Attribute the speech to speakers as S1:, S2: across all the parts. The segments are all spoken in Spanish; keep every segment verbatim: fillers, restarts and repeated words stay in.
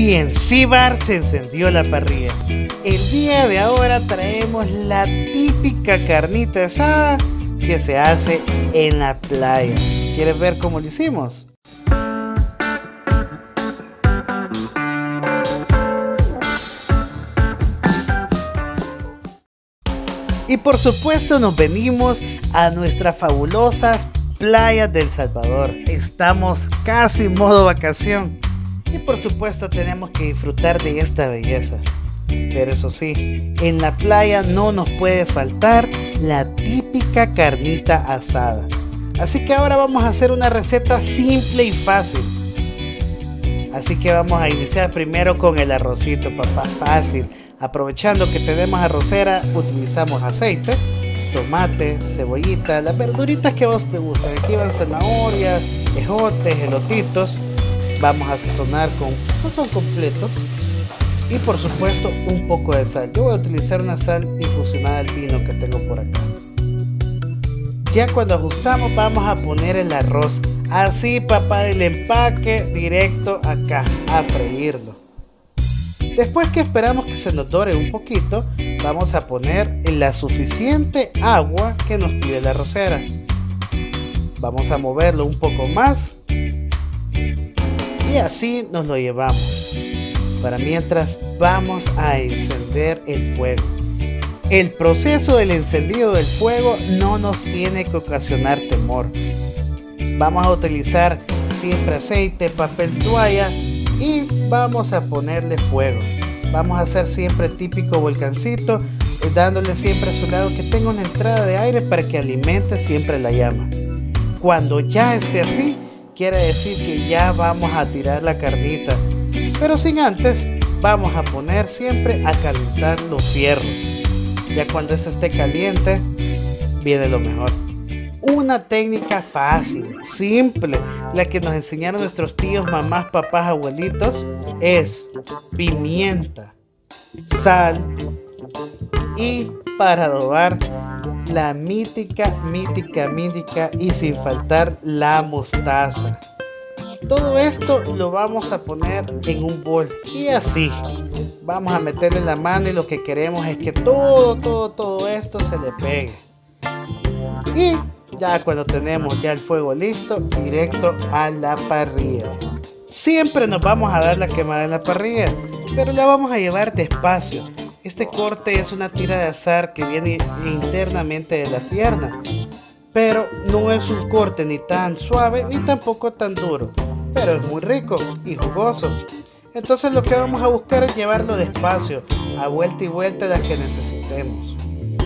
S1: Y en Cibar se encendió la parrilla. El día de ahora traemos la típica carnita asada que se hace en la playa. ¿Quieres ver cómo lo hicimos? Y por supuesto nos venimos a nuestras fabulosas playas de El Salvador. Estamos casi en modo vacación. Y por supuesto tenemos que disfrutar de esta belleza. Pero eso sí, en la playa no nos puede faltar la típica carnita asada. Así que ahora vamos a hacer una receta simple y fácil. Así que vamos a iniciar primero con el arrocito, papá, fácil. Aprovechando que tenemos arrocera, utilizamos aceite, tomate, cebollita, las verduritas que a vos te gustan. Aquí van zanahorias, ejotes, elotitos. Vamos a sazonar con sazón completo y por supuesto un poco de sal. Yo voy a utilizar una sal infusionada al vino que tengo por acá. Ya cuando ajustamos vamos a poner el arroz. Así, papá, del empaque directo acá a freírlo. Después que esperamos que se nos dore un poquito, vamos a poner la suficiente agua que nos pide la arrocera. Vamos a moverlo un poco más. Y así nos lo llevamos. Para mientras vamos a encender el fuego. El proceso del encendido del fuego no nos tiene que ocasionar temor. Vamos a utilizar siempre aceite, papel toalla y vamos a ponerle fuego. Vamos a hacer siempre el típico volcancito, dándole siempre a su lado que tenga una entrada de aire para que alimente siempre la llama. Cuando ya esté así, quiere decir que ya vamos a tirar la carnita, pero sin antes vamos a poner siempre a calentar los fierros. Ya cuando este esté caliente viene lo mejor. Una técnica fácil, simple, la que nos enseñaron nuestros tíos, mamás, papás, abuelitos, es pimienta, sal y para adobar la mítica, mítica, mítica y sin faltar la mostaza. Todo esto lo vamos a poner en un bol y así vamos a meterle la mano y lo que queremos es que todo, todo, todo esto se le pegue. Y ya cuando tenemos ya el fuego listo, directo a la parrilla. Siempre nos vamos a dar la quemada en la parrilla, pero la vamos a llevar despacio. Este corte es una tira de azar que viene internamente de la pierna, pero no es un corte ni tan suave ni tampoco tan duro, pero es muy rico y jugoso. Entonces lo que vamos a buscar es llevarlo despacio, a vuelta y vuelta las que necesitemos.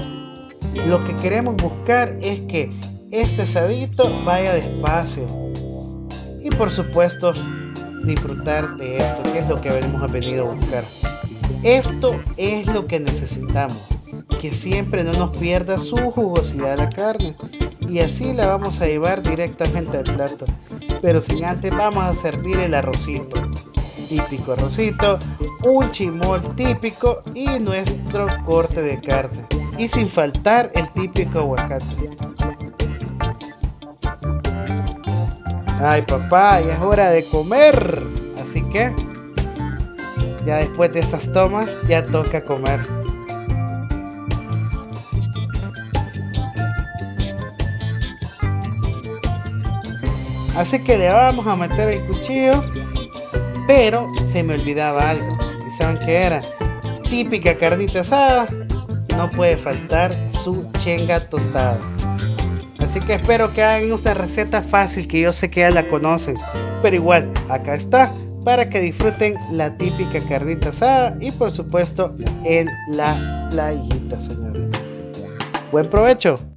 S1: Lo que queremos buscar es que este asadito vaya despacio y por supuesto disfrutar de esto, que es lo que hemos venido a buscar. Esto es lo que necesitamos, que siempre no nos pierda su jugosidad la carne y así la vamos a llevar directamente al plato. Pero sin antes vamos a servir el arrocito, típico arrocito, un chimol típico y nuestro corte de carne y sin faltar el típico aguacate. Ay, papá, ya es hora de comer, así que ya después de estas tomas ya toca comer. Así que le vamos a meter el cuchillo, pero se me olvidaba algo. ¿Y saben qué era? Típica carnita asada, no puede faltar su chenga tostada. Así que espero que hagan esta receta fácil, que yo sé que ya la conocen, pero igual acá está para que disfruten la típica carnita asada y por supuesto en la playita, señores. Buen provecho.